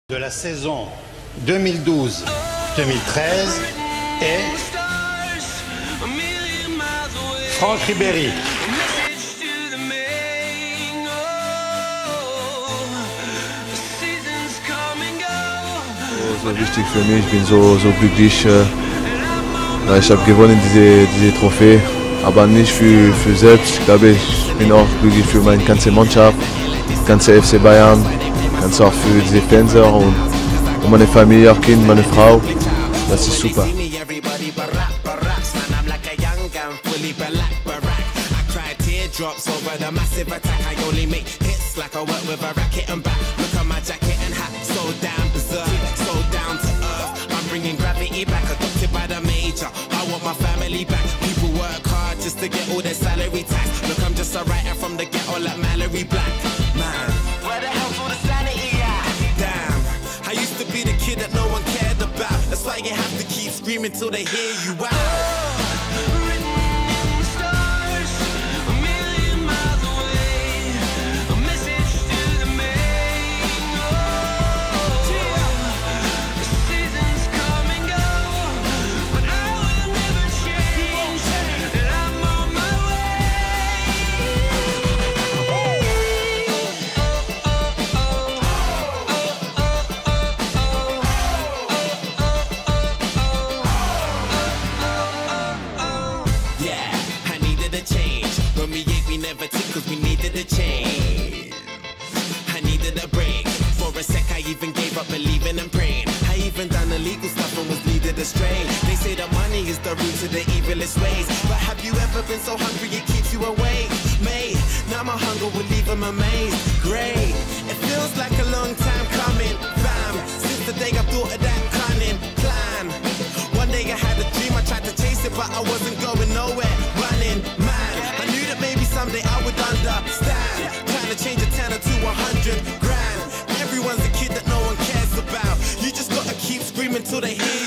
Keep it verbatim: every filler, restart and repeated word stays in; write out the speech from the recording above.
De la saison deux mille douze deux mille treize est Franck Ribéry. So wichtig für mich, ich bin so, so glücklich. Äh, ich habe gewonnen diese, diese Trophäe, aber nicht für, für selbst. Ich glaube, ich bin auch glücklich für meine ganze Mannschaft, ganze F C Bayern, ganz auch für diese Fans und, und meine Familie, auch Kind, meine Frau. Das ist super. Drops over the massive attack. I only make hits like I work with a racket and back. Look at my jacket and hat, so damn berserk, so down to earth. I'm bringing gravity back, adopted by the major. I want my family back. People work hard just to get all their salary tax. Look, I'm just a writer from the ghetto like Mallory Black. Man, where the hell's all the sanity at? Damn, I used to be the kid that no one cared about. That's why you have to keep screaming till they hear you out. Never took cause we needed a change. I needed a break. For a sec I even gave up believing and praying. I even done illegal stuff and was needed astray. They say that money is the root to the evilest ways. But have you ever been so hungry it keeps you awake? Mate, now my hunger will leave them amazed. Great, it feels like a long time coming. Fam, since the day I thought of that cunning plan. One day I had a dream, I tried to chase it but I wasn't going nowhere. Running, man, I knew that maybe someday I would understand. Trying to change a tenner to a hundred grand. Everyone's a kid that no one cares about. You just gotta keep screaming till they hear you.